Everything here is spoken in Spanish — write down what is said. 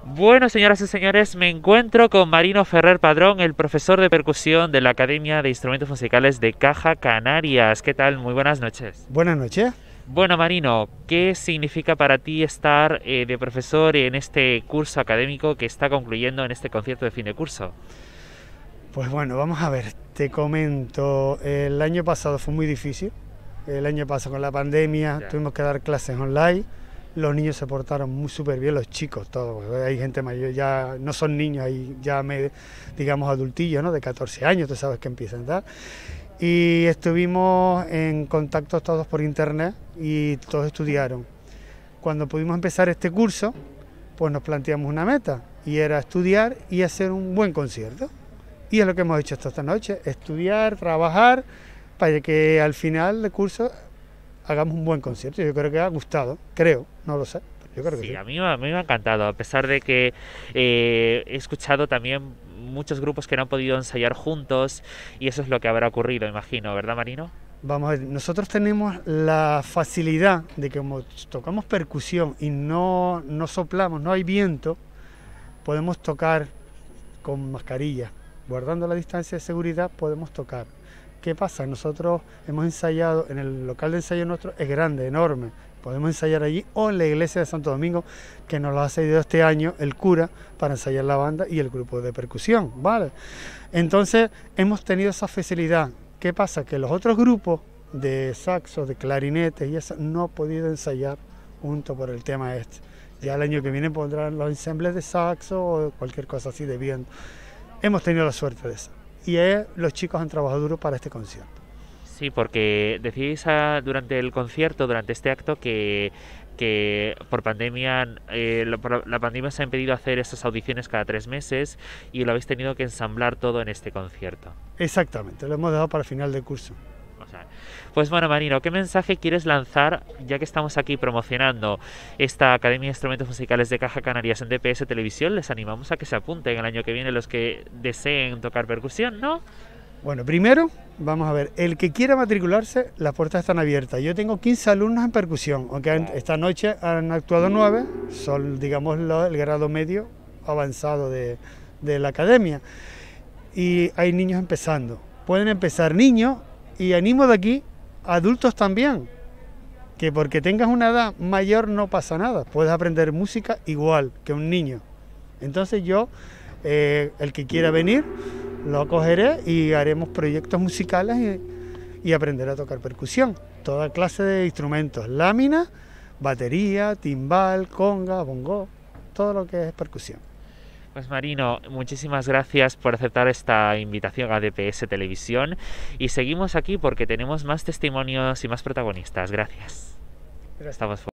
Bueno, señoras y señores, me encuentro con Marino Ferrer Padrón, el profesor de percusión de la Academia de Instrumentos Musicales de Caja Canarias. ¿Qué tal? Muy buenas noches. Buenas noches. Bueno, Marino, ¿qué significa para ti estar de profesor en este curso académico que está concluyendo en este concierto de fin de curso? Pues bueno, vamos a ver, te comento, el año pasado fue muy difícil, el año pasado con la pandemia Ya. tuvimos que dar clases online, los niños se portaron muy súper bien, los chicos todos, hay gente mayor, ya no son niños, hay ya digamos adultillos, ¿no? De 14 años, tú sabes que empiezan, ¿verdad? Y estuvimos en contacto todos por internet y todos estudiaron. Cuando pudimos empezar este curso, pues nos planteamos una meta y era estudiar y hacer un buen concierto. Y es lo que hemos hecho esta noche, estudiar, trabajar, para que al final del curso hagamos un buen concierto. Yo creo que ha gustado, creo, no lo sé, pero yo creo que Sí, sí. a mí me ha encantado, a pesar de que he escuchado también muchos grupos que no han podido ensayar juntos y eso es lo que habrá ocurrido, imagino, ¿verdad, Marino? Vamos a ver, nosotros tenemos la facilidad de que como tocamos percusión y no soplamos, no hay viento, podemos tocar con mascarilla, guardando la distancia de seguridad podemos tocar. ¿Qué pasa? Nosotros hemos ensayado, en el local de ensayo nuestro es grande, enorme, podemos ensayar allí o en la iglesia de Santo Domingo, que nos lo ha cedido este año el cura para ensayar la banda y el grupo de percusión, ¿vale? Entonces hemos tenido esa facilidad. ¿Qué pasa? Que los otros grupos de saxos, de clarinetes y eso no han podido ensayar junto por el tema este. Ya el año que viene pondrán los ensambles de saxo o cualquier cosa así de viento. Hemos tenido la suerte de eso. Y los chicos han trabajado duro para este concierto. Sí, porque decís durante el concierto, durante este acto, que por pandemia, la pandemia os ha impedido hacer esas audiciones cada 3 meses y lo habéis tenido que ensamblar todo en este concierto. Exactamente, lo hemos dejado para el final del curso. O sea, pues bueno, Marino, ¿qué mensaje quieres lanzar, ya que estamos aquí promocionando esta Academia de Instrumentos Musicales de Caja Canarias en DPS Televisión? Les animamos a que se apunten el año que viene los que deseen tocar percusión, ¿no? Bueno, primero, vamos a ver, el que quiera matricularse, las puertas están abiertas. Yo tengo 15 alumnos en percusión, aunque esta noche han actuado 9, son, digamos, el grado medio avanzado de la academia. Y hay niños empezando. Pueden empezar niños y animo de aquí a adultos también, que porque tengas una edad mayor no pasa nada, puedes aprender música igual que un niño. Entonces yo, el que quiera venir, lo acogeré y haremos proyectos musicales y aprenderé a tocar percusión. Toda clase de instrumentos, lámina, batería, timbal, conga, bongo, todo lo que es percusión. Pues Marino, muchísimas gracias por aceptar esta invitación a DPS Televisión y seguimos aquí porque tenemos más testimonios y más protagonistas. Gracias. Gracias. Estamos